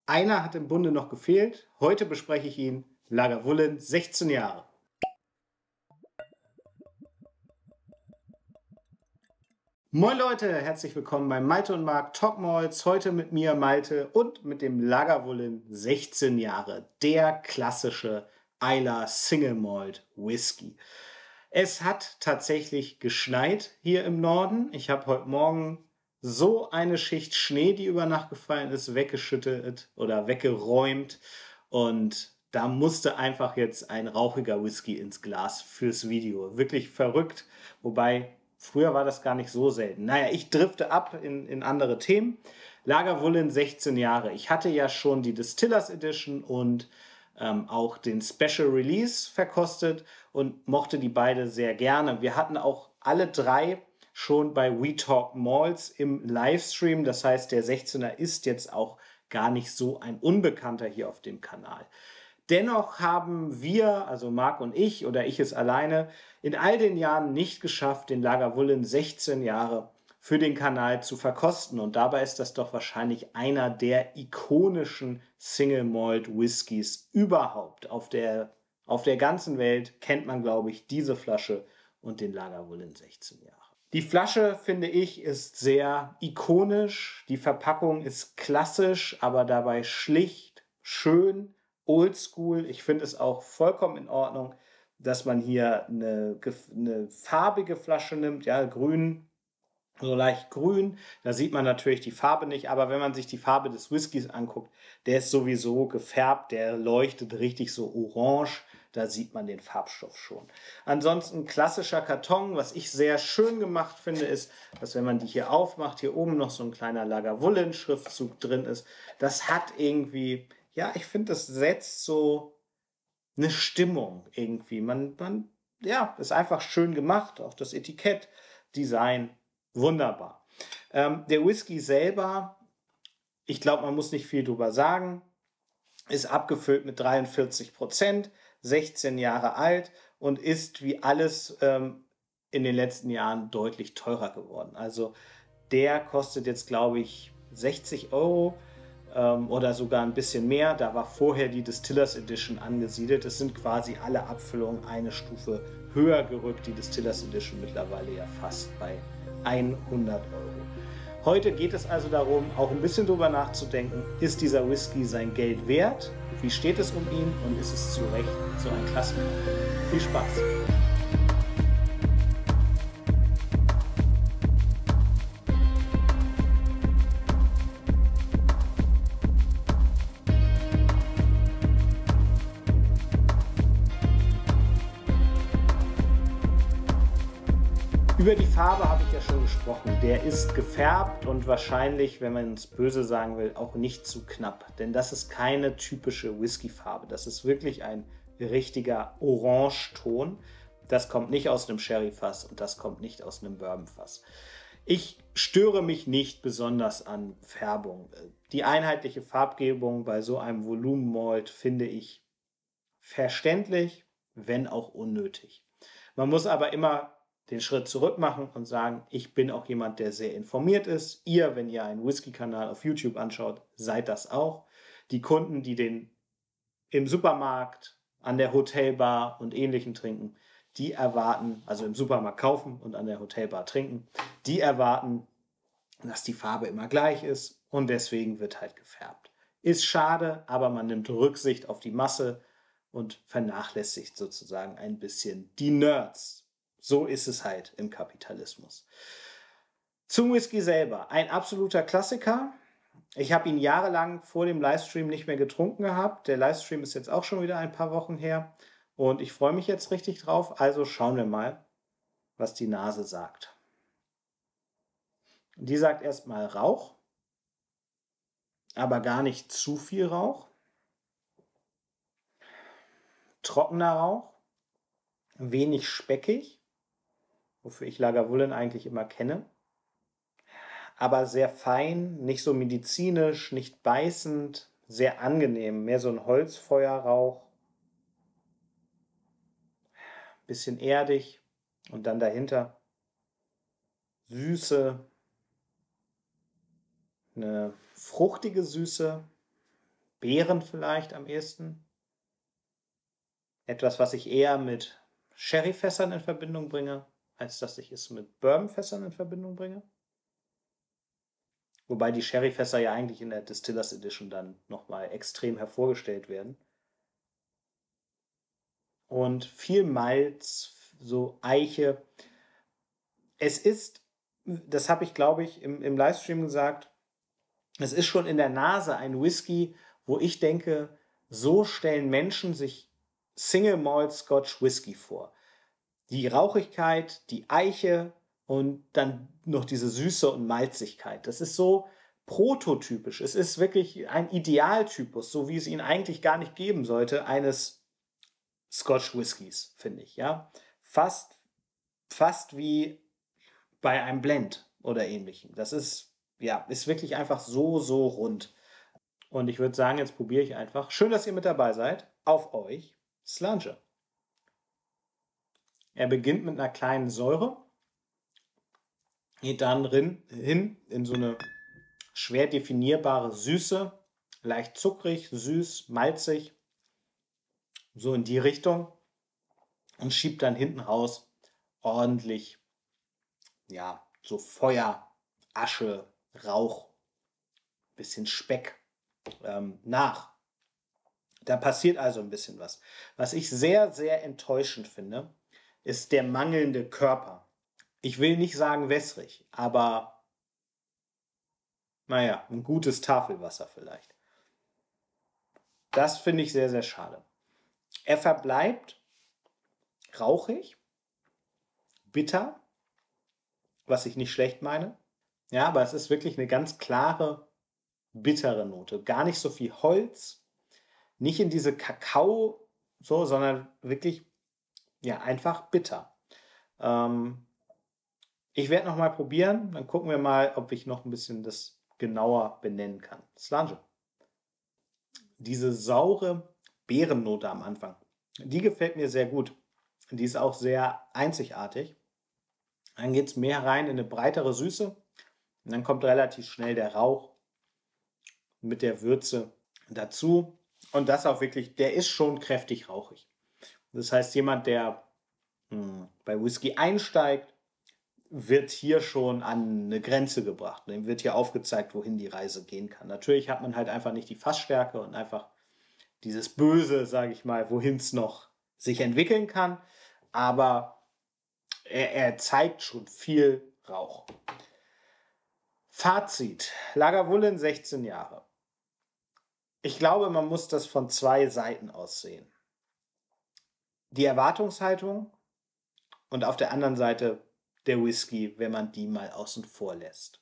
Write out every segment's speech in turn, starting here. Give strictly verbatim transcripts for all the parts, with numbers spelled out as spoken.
Einer hat im Bunde noch gefehlt. Heute bespreche ich ihn. Lagavulin, sechzehn Jahre. Moin Leute, herzlich willkommen bei Malte und Marc Top Malts. Heute mit mir Malte und mit dem Lagavulin sechzehn Jahre. Der klassische Islay Single Malt Whisky. Es hat tatsächlich geschneit hier im Norden. Ich habe heute Morgen so eine Schicht Schnee, die über Nacht gefallen ist, weggeschüttet oder weggeräumt. Und da musste einfach jetzt ein rauchiger Whisky ins Glas fürs Video. Wirklich verrückt. Wobei, früher war das gar nicht so selten. Naja, ich drifte ab in, in andere Themen. Lagavulin sechzehn Jahre. Ich hatte ja schon die Distillers Edition und ähm, auch den Special Release verkostet und mochte die beide sehr gerne. Wir hatten auch alle drei schon bei We Talk Malts im Livestream. Das heißt, der sechzehner ist jetzt auch gar nicht so ein Unbekannter hier auf dem Kanal. Dennoch haben wir, also Marc und ich oder ich es alleine, in all den Jahren nicht geschafft, den Lagavulin sechzehn Jahre für den Kanal zu verkosten. Und dabei ist das doch wahrscheinlich einer der ikonischen Single Malt Whiskys überhaupt. Auf der, auf der ganzen Welt kennt man, glaube ich, diese Flasche und den Lagavulin sechzehn Jahre. Die Flasche, finde ich, ist sehr ikonisch. Die Verpackung ist klassisch, aber dabei schlicht, schön, oldschool. Ich finde es auch vollkommen in Ordnung, dass man hier eine, eine farbige Flasche nimmt, ja, grün, so leicht grün. Da sieht man natürlich die Farbe nicht, aber wenn man sich die Farbe des Whiskys anguckt, der ist sowieso gefärbt, der leuchtet richtig so orange. Da sieht man den Farbstoff schon. Ansonsten klassischer Karton. Was ich sehr schön gemacht finde, ist, dass wenn man die hier aufmacht, hier oben noch so ein kleiner Lagavulin-Schriftzug drin ist. Das hat irgendwie, ja, ich finde, das setzt so eine Stimmung irgendwie. Man, man, ja, ist einfach schön gemacht. Auch das Etikett, Design, wunderbar. Ähm, der Whisky selber, ich glaube, man muss nicht viel drüber sagen, ist abgefüllt mit dreiundvierzig Prozent, sechzehn Jahre alt und ist wie alles ähm, in den letzten Jahren deutlich teurer geworden. Also der kostet jetzt, glaube ich, sechzig Euro ähm, oder sogar ein bisschen mehr. Da war vorher die Distillers Edition angesiedelt. Es sind quasi alle Abfüllungen eine Stufe höher gerückt. Die Distillers Edition mittlerweile ja fast bei hundert Euro. Heute geht es also darum, auch ein bisschen drüber nachzudenken, ist dieser Whisky sein Geld wert? Wie steht es um ihn und ist es zu Recht so ein Klassiker? Viel Spaß! Über die Farbe habe ich ja schon gesprochen. Der ist gefärbt und wahrscheinlich, wenn man es böse sagen will, auch nicht zu knapp. Denn das ist keine typische Whisky-Farbe. Das ist wirklich ein richtiger Orangeton. Das kommt nicht aus einem Sherry-Fass und das kommt nicht aus einem Bourbon-Fass. Ich störe mich nicht besonders an Färbung. Die einheitliche Farbgebung bei so einem Volumenmalt finde ich verständlich, wenn auch unnötig. Man muss aber immer den Schritt zurück machen und sagen, ich bin auch jemand, der sehr informiert ist. Ihr, wenn ihr einen Whisky-Kanal auf YouTube anschaut, seid das auch. Die Kunden, die den im Supermarkt, an der Hotelbar und Ähnlichem trinken, die erwarten, also im Supermarkt kaufen und an der Hotelbar trinken, die erwarten, dass die Farbe immer gleich ist und deswegen wird halt gefärbt. Ist schade, aber man nimmt Rücksicht auf die Masse und vernachlässigt sozusagen ein bisschen die Nerds. So ist es halt im Kapitalismus. Zum Whisky selber. Ein absoluter Klassiker. Ich habe ihn jahrelang vor dem Livestream nicht mehr getrunken gehabt. Der Livestream ist jetzt auch schon wieder ein paar Wochen her. Und ich freue mich jetzt richtig drauf. Also schauen wir mal, was die Nase sagt. Die sagt erstmal Rauch, aber gar nicht zu viel Rauch. Trockener Rauch, wenig speckig, wofür ich Lagavulin eigentlich immer kenne, aber sehr fein, nicht so medizinisch, nicht beißend, sehr angenehm, mehr so ein Holzfeuerrauch, bisschen erdig und dann dahinter Süße, eine fruchtige Süße, Beeren vielleicht am ehesten. Etwas, was ich eher mit Sherryfässern in Verbindung bringe, als dass ich es mit Bourbonfässern in Verbindung bringe. Wobei die Sherryfässer ja eigentlich in der Distillers Edition dann nochmal extrem hervorgestellt werden. Und viel Malz, so Eiche. Es ist, das habe ich glaube ich im, im Livestream gesagt, es ist schon in der Nase ein Whisky, wo ich denke, so stellen Menschen sich Single Malt Scotch Whisky vor. Die Rauchigkeit, die Eiche und dann noch diese Süße und Malzigkeit. Das ist so prototypisch. Es ist wirklich ein Idealtypus, so wie es ihn eigentlich gar nicht geben sollte, eines Scotch Whiskys, finde ich. Ja? Fast, fast wie bei einem Blend oder ähnlichem. Das ist, ja, ist wirklich einfach so, so rund. Und ich würde sagen, jetzt probiere ich einfach. Schön, dass ihr mit dabei seid. Auf euch, Slange. Er beginnt mit einer kleinen Säure, geht dann hin in so eine schwer definierbare Süße, leicht zuckrig, süß, malzig, so in die Richtung und schiebt dann hinten raus ordentlich, ja, so Feuer, Asche, Rauch, bisschen Speck ähm, nach. Da passiert also ein bisschen was. Was ich sehr, sehr enttäuschend finde, ist der mangelnde Körper. Ich will nicht sagen wässrig, aber naja, ein gutes Tafelwasser vielleicht. Das finde ich sehr, sehr schade. Er verbleibt rauchig, bitter, was ich nicht schlecht meine. Ja, aber es ist wirklich eine ganz klare, bittere Note. Gar nicht so viel Holz, nicht in diese Kakao, so, sondern wirklich, ja, einfach bitter. Ähm, ich werde noch mal probieren, dann gucken wir mal, ob ich noch ein bisschen das genauer benennen kann. Slange. Diese saure Beerennote am Anfang, die gefällt mir sehr gut. Die ist auch sehr einzigartig. Dann geht es mehr rein in eine breitere Süße und dann kommt relativ schnell der Rauch mit der Würze dazu. Und das auch wirklich, der ist schon kräftig rauchig. Das heißt, jemand, der mh, bei Whisky einsteigt, wird hier schon an eine Grenze gebracht. Dem wird hier aufgezeigt, wohin die Reise gehen kann. Natürlich hat man halt einfach nicht die Fassstärke und einfach dieses Böse, sage ich mal, wohin es noch sich entwickeln kann. Aber er, er zeigt schon viel Rauch. Fazit. Lagavulin sechzehn Jahre. Ich glaube, man muss das von zwei Seiten aus sehen. Die Erwartungshaltung und auf der anderen Seite der Whisky, wenn man die mal außen vor lässt.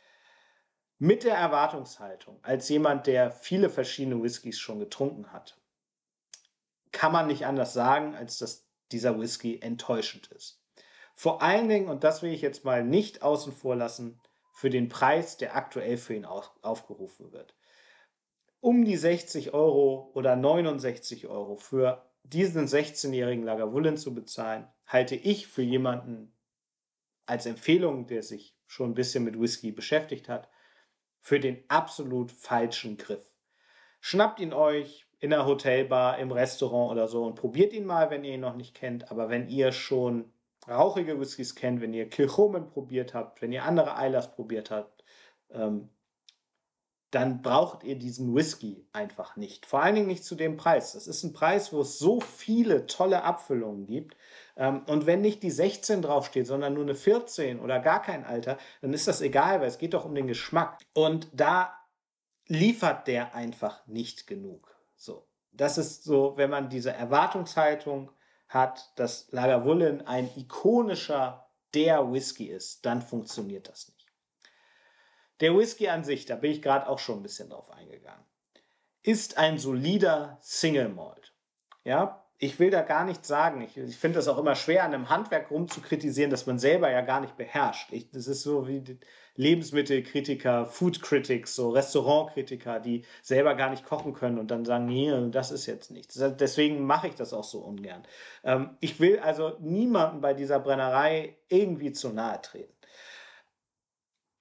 Mit der Erwartungshaltung, als jemand, der viele verschiedene Whiskys schon getrunken hat, kann man nicht anders sagen, als dass dieser Whisky enttäuschend ist. Vor allen Dingen, und das will ich jetzt mal nicht außen vor lassen, für den Preis, der aktuell für ihn aufgerufen wird. Um die sechzig Euro oder neunundsechzig Euro für diesen sechzehnjährigen Lagavulin zu bezahlen, halte ich für jemanden als Empfehlung, der sich schon ein bisschen mit Whisky beschäftigt hat, für den absolut falschen Griff. Schnappt ihn euch in der Hotelbar, im Restaurant oder so und probiert ihn mal, wenn ihr ihn noch nicht kennt. Aber wenn ihr schon rauchige Whiskys kennt, wenn ihr Kilchoman probiert habt, wenn ihr andere Islers probiert habt, ähm, dann braucht ihr diesen Whisky einfach nicht. Vor allen Dingen nicht zu dem Preis. Das ist ein Preis, wo es so viele tolle Abfüllungen gibt. Und wenn nicht die sechzehn draufsteht, sondern nur eine vierzehn oder gar kein Alter, dann ist das egal, weil es geht doch um den Geschmack. Und da liefert der einfach nicht genug. So, das ist so, wenn man diese Erwartungshaltung hat, dass Lagavulin ein ikonischer der Whisky ist, dann funktioniert das nicht. Der Whisky an sich, da bin ich gerade auch schon ein bisschen drauf eingegangen, ist ein solider Single Malt. Ja, ich will da gar nichts sagen. Ich, ich finde das auch immer schwer, an einem Handwerk rumzukritisieren, das man selber ja gar nicht beherrscht. Ich, das ist so wie Lebensmittelkritiker, Food Critics, so Restaurantkritiker, die selber gar nicht kochen können und dann sagen, nee, das ist jetzt nichts. Deswegen mache ich das auch so ungern. Ähm, ich will also niemandem bei dieser Brennerei irgendwie zu nahe treten.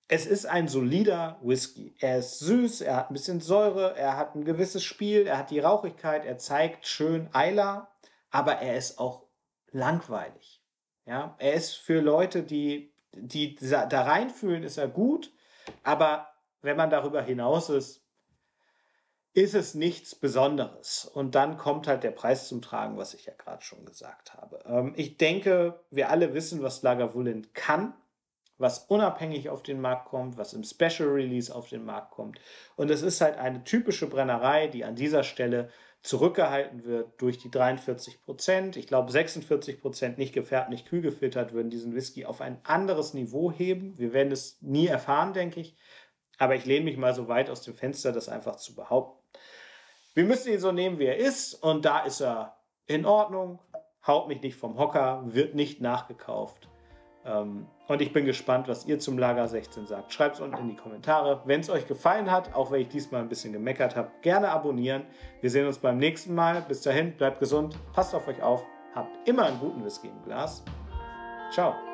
Es ist ein solider Whisky. Er ist süß, er hat ein bisschen Säure, er hat ein gewisses Spiel, er hat die Rauchigkeit, er zeigt schön Islay, aber er ist auch langweilig. Ja, er ist für Leute, die, die da reinfühlen, ist er gut, aber wenn man darüber hinaus ist, ist es nichts Besonderes. Und dann kommt halt der Preis zum Tragen, was ich ja gerade schon gesagt habe. Ähm, ich denke, wir alle wissen, was Lagavulin kann, was unabhängig auf den Markt kommt, was im Special Release auf den Markt kommt. Und es ist halt eine typische Brennerei, die an dieser Stelle zurückgehalten wird durch die dreiundvierzig Prozent. Ich glaube, sechsundvierzig Prozent nicht gefärbt, nicht kühl gefiltert würden diesen Whisky auf ein anderes Niveau heben. Wir werden es nie erfahren, denke ich. Aber ich lehne mich mal so weit aus dem Fenster, das einfach zu behaupten. Wir müssen ihn so nehmen, wie er ist. Und da ist er in Ordnung. Haut mich nicht vom Hocker, wird nicht nachgekauft. Und ich bin gespannt, was ihr zum Lager sechzehn sagt. Schreibt es unten in die Kommentare. Wenn es euch gefallen hat, auch wenn ich diesmal ein bisschen gemeckert habe, gerne abonnieren. Wir sehen uns beim nächsten Mal. Bis dahin, bleibt gesund, passt auf euch auf, habt immer einen guten Whisky im Glas. Ciao.